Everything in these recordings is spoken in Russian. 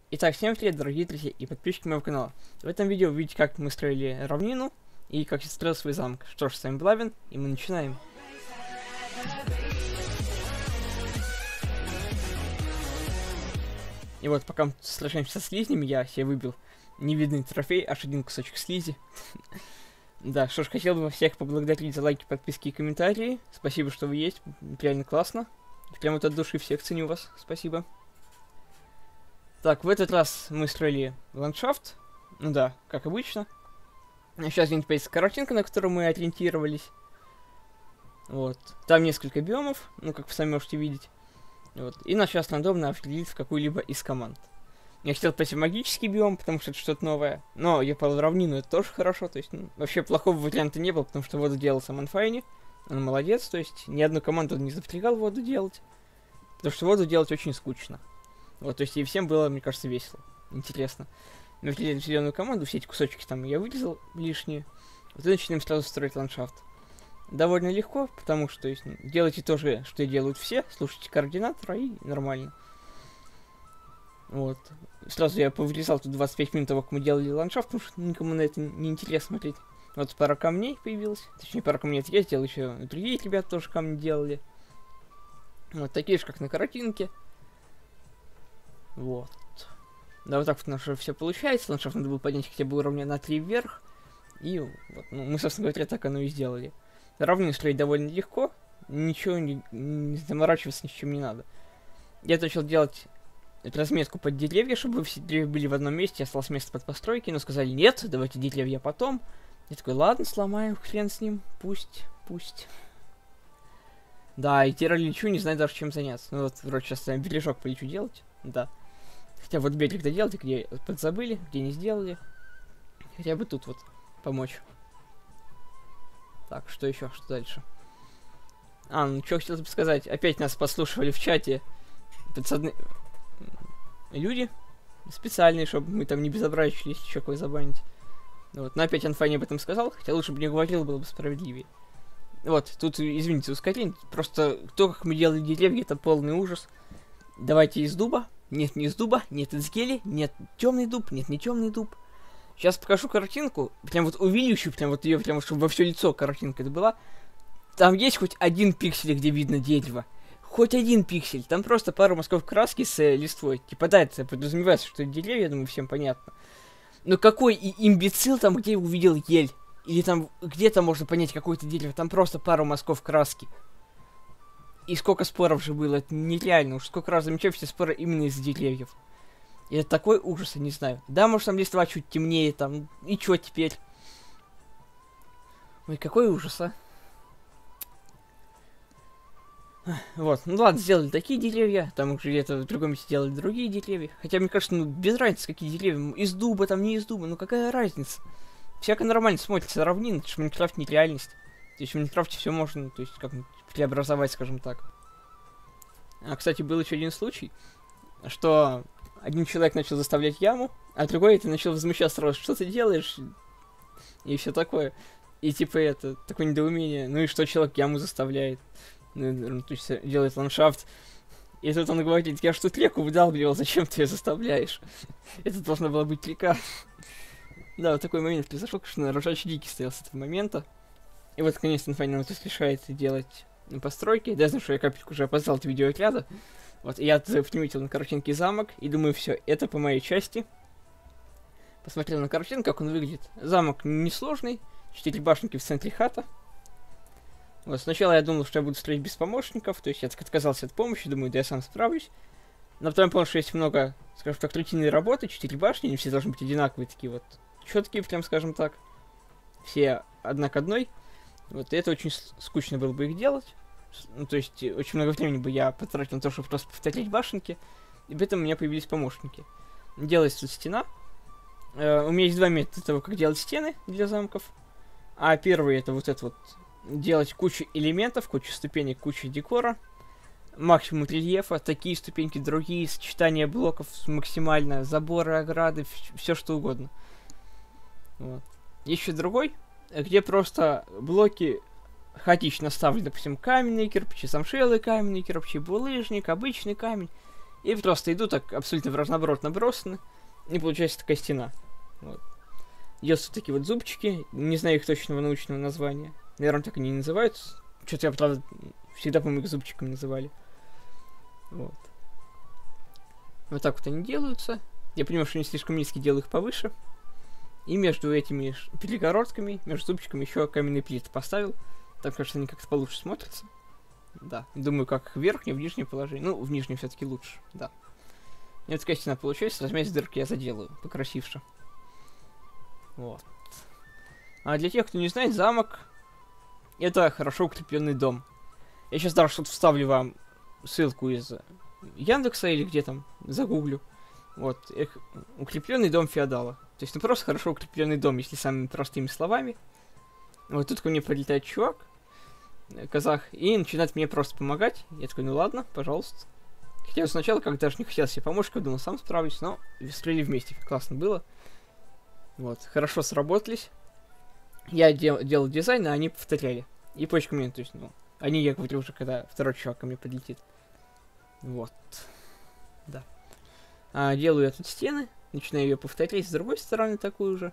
Итак, всем привет, дорогие друзья и подписчики моего канала. В этом видео вы видите, как мы строили равнину и как я строил свой замок. Что ж, с вами Блавин, и мы начинаем. И вот, пока мы сражаемся со слизнями, я себе выбил невидный трофей, аж один кусочек слизи. Да, что ж, хотел бы всех поблагодарить за лайки, подписки и комментарии. Спасибо, что вы есть, реально классно. Прямо вот от души всех ценю вас, спасибо. Так, в этот раз мы строили ландшафт. Ну да, как обычно. Сейчас здесь появится картинка, на которую мы ориентировались. Вот. Там несколько биомов, ну, как вы сами можете видеть. Вот. И нас сейчас рандомно определить в какую-либо из команд. Я хотел пойти в магический биом, потому что это что-то новое. Но я попал в равнину, это тоже хорошо. То есть, ну, вообще плохого варианта не было, потому что воду делал сам Анфайни. Он молодец, то есть ни одну команду он не запрягал воду делать. Потому что воду делать очень скучно. Вот, то есть и всем было, мне кажется, весело. Интересно. Мы взяли зеленую команду, все эти кусочки там я вырезал лишние. Вот и начинаем сразу строить ландшафт. Довольно легко, потому что, то есть, делайте то же, что и делают все. Слушайте координатора и нормально. Вот. Сразу я повырезал тут 25 минут того, как мы делали ландшафт, потому что никому на это не интересно смотреть. Вот пара камней появилась. Точнее, пара камней это я сделал, еще другие ребята тоже камни делали. Вот такие же, как на картинке. Вот. Да, вот так вот у нас все получается. Ландшафт надо было поднять хотя бы уровня на 3 вверх. И вот, ну, мы, собственно говоря, так оно и сделали. Равнину строить довольно легко. Ничего не заморачиваться ни с чем не надо. Я начал делать разметку под деревья, чтобы все деревья были в одном месте. Осталось место под постройки, но сказали, нет, давайте деревья потом. Я такой, ладно, сломаем, хрен с ним, пусть. Да, и теперь лечу, не знаю даже чем заняться. Ну вот, вроде сейчас бережок полечу делать, да. Хотя вот берег доделать, где подзабыли, где не сделали. Хотя бы тут вот помочь. Так, что еще, что дальше? А, ну что хотел бы сказать. Опять нас послушивали в чате подсадные люди специальные, чтобы мы там не безобразничали, если еще кого забанить. Вот, но опять Анфайни об этом сказал, хотя лучше бы не говорил, было бы справедливее. Вот, тут, извините, ускорение. Просто то, как мы делали деревья, это полный ужас. Давайте из дуба. Нет, не из дуба, нет из гели, нет темный дуб, нет не темный дуб. Сейчас покажу картинку, прям вот увеличу, прям вот ее, прям чтобы во все лицо картинка это была. Там есть хоть один пиксель, где видно дерево. Хоть один пиксель. Там просто пару мазков краски с листвой. Типа, да, это подразумевается, что это деревья, я думаю, всем понятно. Но какой имбецил там, где увидел ель? Или там где-то можно понять какое-то дерево, там просто пару мазков краски. И сколько споров же было, это нереально. Уж сколько раз замечаю все споры именно из деревьев. И это такой ужас, я не знаю. Да, может там листва чуть темнее, там, и чё теперь? Ой, какой ужас, а. Вот, ну ладно, сделали такие деревья, там уже где-то в другом месте сделали другие деревья. Хотя, мне кажется, ну, без разницы, какие деревья, из дуба, там, не из дуба, ну какая разница? Всяко нормально смотрится равнина, это же Майнкрафт не реальность. То есть в Майнкрафте все можно, то есть как-нибудь преобразовать, скажем так. А, кстати, был еще один случай, что один человек начал заставлять яму, а другой это начал возмущаться сразу, что ты делаешь? И все такое. И типа это, такое недоумение, ну и что человек яму заставляет? Ну, то есть делает ландшафт. И тут он говорит, я ж тут реку выдалбливал, зачем ты ее заставляешь? Это должна была быть река. Да, вот такой момент произошел, конечно, ржач дикий стоял с этого момента. И вот, конечно, Анфайни нам тут решает делать постройки. Да, я знаю, что я капельку уже опоздал от видеоотряда. Вот, и я приметил на картинке замок, и думаю, все, это по моей части. Посмотрел на картинку, как он выглядит. Замок несложный, 4 башенки в центре хата. Вот, сначала я думал, что я буду строить без помощников, то есть я отказался от помощи, думаю, да я сам справлюсь. Но потом понял, что есть много, скажем так, рутинной работы, 4 башни, они все должны быть одинаковые, такие вот четкие, прям скажем так. Все одна к одной. Вот, и это очень скучно было бы их делать. Ну, то есть, очень много времени бы я потратил на то, чтобы просто повторять башенки. И при этом у меня появились помощники. Делается тут стена. У меня есть два метода того, как делать стены для замков. А первый это вот это вот. Делать кучу элементов, кучу ступенек, кучу декора. Максимум рельефа, такие ступеньки, другие, сочетание блоков максимально, заборы, ограды, все что угодно. Вот. Еще другой, где просто блоки хаотично ставлю, допустим, каменные кирпичи, замшелые каменные кирпичи, булыжник, обычный камень. И просто иду так абсолютно в разноброд набросаны. И получается такая стена. Вот. Делаются такие вот зубчики. Не знаю их точного научного названия. Наверное, так они и называются. Что-то я, правда, всегда, по-моему, их зубчиками называли. Вот. Вот так вот они делаются. Я понимаю, что они слишком низкие, делаю их повыше. И между этими перегородками, между зубчиками еще каменные плиты поставил. Так, кажется, они как-то получше смотрятся. Да. Думаю, как в верхнем, в нижнем положении. Ну, в нижнем все-таки лучше, да. И вот такая стена получается. Размер дырки я заделаю, покрасивше. Вот. А для тех, кто не знает, замок — это хорошо укрепленный дом. Я сейчас даже что-то вставлю вам ссылку из Яндекса или где там, загуглю. Вот. Укрепленный дом феодала. То есть, ну, просто хорошо укрепленный дом, если самыми простыми словами. Вот тут ко мне прилетает чувак, казах, и начинает мне просто помогать. Я такой, ну ладно, пожалуйста. Хотя сначала, как даже не хотел себе помочь, я думал, сам справлюсь, но выстрелили вместе, классно было. Вот, хорошо сработались. Я делал дизайн, а они повторяли. И почку мне, то есть, ну, они, я говорю, уже когда второй чувак ко мне подлетит. Вот. Да. Делаю я тут стены, начинаю ее повторять с другой стороны такую же.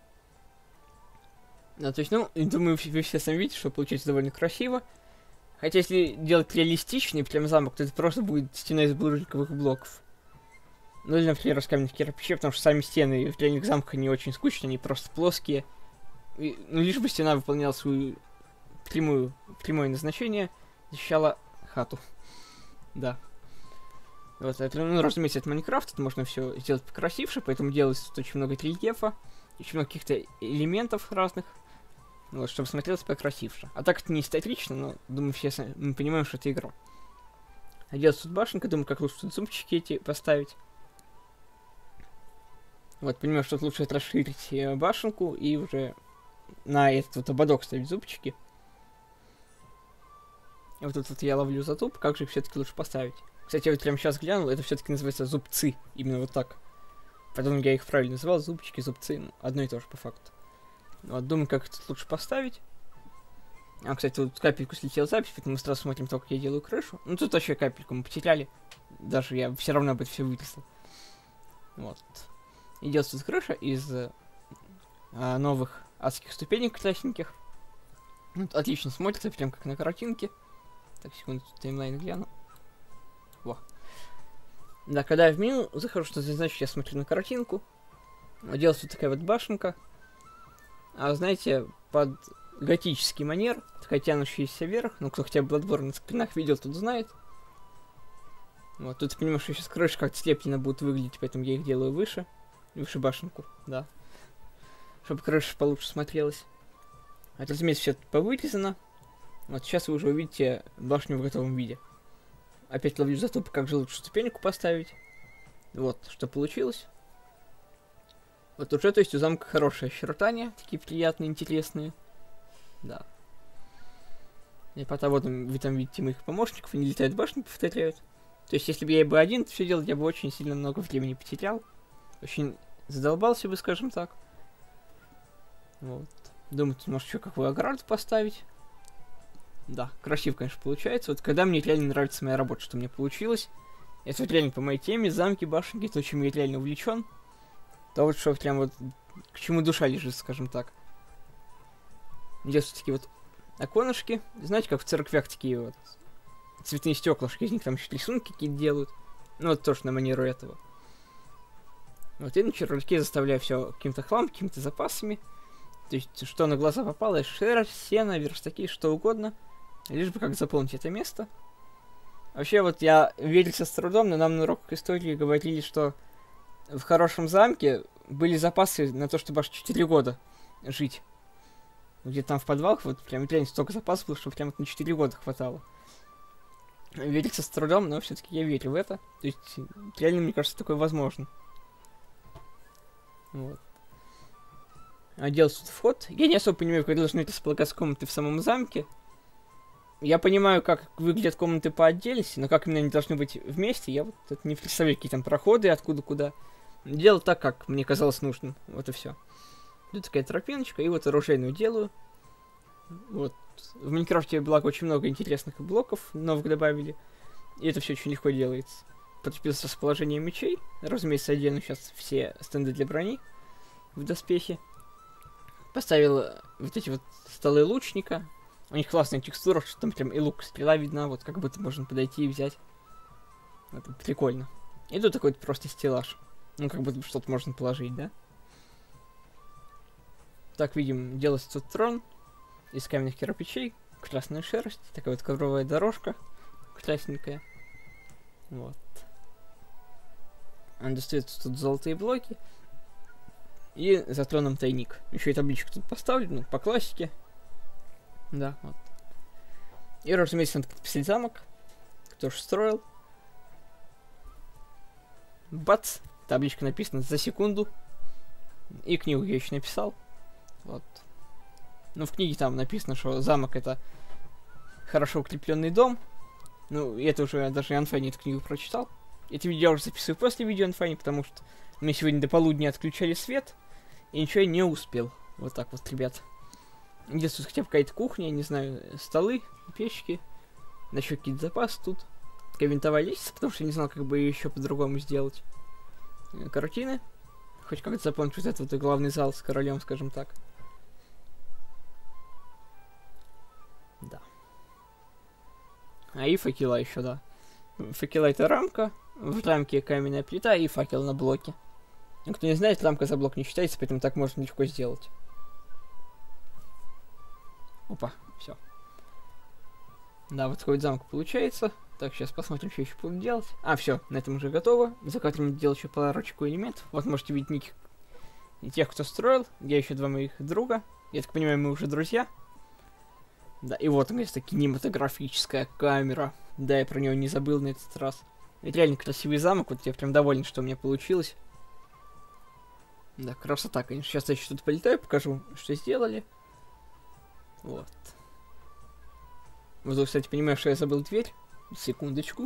То есть, ну, думаю, вы все сами видите, что получается довольно красиво. Хотя, если делать реалистичный прям замок, то это просто будет стена из булыжниковых блоков. Ну, или, например, из каменных кирпичей, потому что сами стены в реальных замках не очень скучные, они просто плоские. И, ну, лишь бы стена выполняла свою прямое назначение, защищала хату. Да. Вот, это, ну, разумеется, это Майнкрафт, это можно все сделать покрасивше, поэтому делается тут очень много рельефа, очень много каких-то элементов разных. Вот, чтобы смотрелось покрасивше. А так это не эстетично, но, думаю, все мы понимаем, что это игра. А делать тут башенка, думаю, как лучше тут зубчики эти поставить. Вот, понимаю, что тут лучше расширить башенку и уже на этот вот ободок ставить зубчики. И вот тут вот я ловлю затуп, как же их все-таки лучше поставить. Кстати, я вот прямо сейчас глянул, это все-таки называется зубцы, именно вот так. Потом я их правильно называл, зубчики, зубцы, ну, одно и то же по факту. Вот, думаю, как это лучше поставить. Кстати, тут капельку слетела запись, поэтому мы сразу смотрим то, как я делаю крышу. Ну, тут вообще капельку мы потеряли. Даже я все равно бы это все вырезал. Вот. И делается тут крыша из новых адских ступенек красненьких. Вот, отлично смотрится, прям как на картинке. Так, секунду, тут таймлайн гляну. Во. Да, когда я в меню захожу, что это значит, я смотрю на картинку. Делается вот такая вот башенка. Знаете, под готический манер, такая тянущаяся вверх, ну, кто хотя бы Bloodborne на скринах видел, тот знает. Вот, тут понимаешь, что сейчас крыши как-то слепленно будут выглядеть, поэтому я их делаю выше башенку, да. Чтобы крыша получше смотрелась. Это, разумеется, все повырезано. Вот, сейчас вы уже увидите башню в готовом виде. Опять ловлю затупы, как же лучше ступеньку поставить. Вот, что получилось. Вот уже, то есть, у замка хорошие очертания, такие приятные, интересные. Да. И потом вот вы там видите моих помощников, они летают в башню, повторяют. То есть, если бы я бы один все делал, я бы очень сильно много времени потерял. Очень задолбался бы, скажем так. Вот. Думаю, тут может еще какую ограду поставить. Да, красиво, конечно, получается. Вот когда мне реально нравится моя работа, что мне получилось. Это вот реально по моей теме, замки, башенки, то, чем я реально увлечен. То вот что прям вот к чему душа лежит, скажем так. Здесь такие вот оконышки. Знаете, как в церквях такие вот цветные стеклышки, из них там еще рисунки какие-то делают. Ну вот тоже на манеру этого. Вот и на чердаке заставляю все каким-то хлам, какими-то запасами. То есть, что на глаза попало, шерсть, сено, верстаки, что угодно. Лишь бы как заполнить это место. Вообще, вот я верился с трудом, но нам на уроках истории говорили, что в хорошем замке были запасы на то, чтобы аж 4 года жить. Где-то там в подвалах, вот прям реально столько запасов было, что прям на 4 года хватало. Верится с трудом, но все-таки я верю в это. То есть, реально, мне кажется, такое возможно. Вот. Делать тут вход. Я не особо понимаю, как должны располагаться комнаты в самом замке. Я понимаю, как выглядят комнаты по отдельности, но как именно они должны быть вместе, я вот это не представляю, какие там проходы, откуда куда. Делал так, как мне казалось нужным. Вот и все. Тут такая тропиночка, и вот оружейную делаю. Вот. В Майнкрафте, благо, очень много интересных блоков новых добавили. И это все очень легко делается. подкрепил с расположением мечей. Разумеется, одену сейчас все стенды для брони в доспехи. Поставил вот эти вот столы лучника. У них классная текстура, что там прям и лук, и стрела видна, вот как будто можно подойти и взять. Это прикольно. И тут такой вот просто стеллаж. Ну, как будто что-то можно положить, да? Так, видим, делается тут трон из каменных кирпичей, красная шерсть, такая вот ковровая дорожка красненькая. Вот. Он достает тут золотые блоки. И за троном тайник. Еще и табличку тут поставлю, ну, по классике. Да, вот. И, разумеется, надо подписать замок. Кто же строил. Бац! Табличка написана за секунду. И книгу я еще написал. Вот. Ну, в книге там написано, что замок это хорошо укрепленный дом. Ну, и это уже даже Анфани эту книгу прочитал. Это видео я уже записываю после видео Анфани, потому что мы сегодня до полудня отключали свет. И ничего я не успел. Вот так вот, ребят. Где-то тут хотя бы какая-то кухня, не знаю, столы, печки. Еще какие-то запасы тут. Такая винтовая лестница, потому что я не знал, как бы ее еще по-другому сделать. Картины. Хоть как-то запомнить вот этот вот главный зал с королем, скажем так. Да. А и факела еще, да. Факела это рамка. В рамке каменная плита и факел на блоке. Ну, кто не знает, рамка за блок не считается, поэтому так можно легко сделать. Опа, все. Да, вот такой вот замок получается. Так, сейчас посмотрим, что еще буду делать. А, все, на этом уже готово. За кадром делал еще парочку элементов. Вот можете видеть ники и тех, кто строил. Я еще два моих друга. Я так понимаю, мы уже друзья. Да, и вот, наконец-то, кинематографическая камера. Да, я про нее не забыл на этот раз. Это реально красивый замок. Вот я прям доволен, что у меня получилось. Да, красота, конечно. Сейчас я еще тут полетаю, покажу, что сделали. Вот. Вот, кстати, понимаю, что я забыл дверь. Секундочку.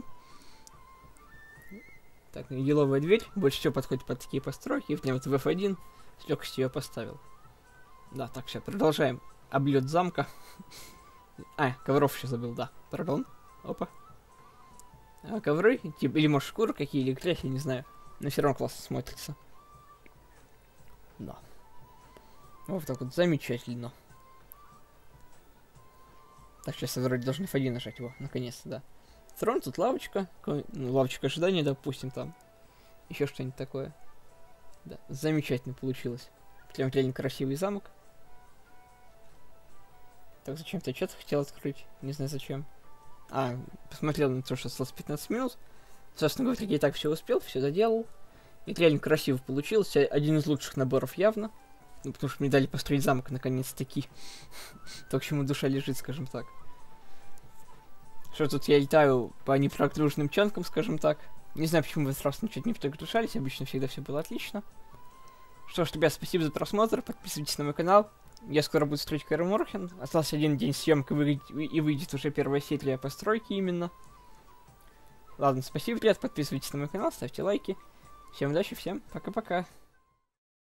Так, еловая дверь. Больше всего подходит под такие постройки. Вот я вот в F1 с легкостью ее поставил. Да, так, сейчас продолжаем. Облет замка. А, ковров еще забыл, да. Пардон. Опа. А ковры, типа, или может шкуры какие, или грязь, я не знаю. Но все равно классно смотрится. Да. Вот так вот, замечательно. Так, сейчас я вроде должен F1 нажать его, наконец-то, да. Трон, тут лавочка. Ну, лавочка ожидания, допустим, там. Еще что-нибудь такое. Да, замечательно получилось. Прям реально красивый замок. Так, зачем-то чат хотел открыть. Не знаю зачем. А, посмотрел на то, что осталось 15 минут. Собственно говоря, я и так все успел, все доделал. И реально красиво получилось. Один из лучших наборов явно. Ну, потому что мне дали построить замок наконец-таки. То, к чему душа лежит, скажем так. Что тут я летаю по непрогруженным чанкам, скажем так. Не знаю, почему в этот раз ничего не прогружались. Обычно всегда все было отлично. Что ж, ребят, спасибо за просмотр. Подписывайтесь на мой канал. Я скоро буду строить Каэр Морхен. Остался один день съемок и выйдет уже первая серия постройки именно. Ладно, спасибо, ребят. Подписывайтесь на мой канал, ставьте лайки. Всем удачи, всем пока-пока.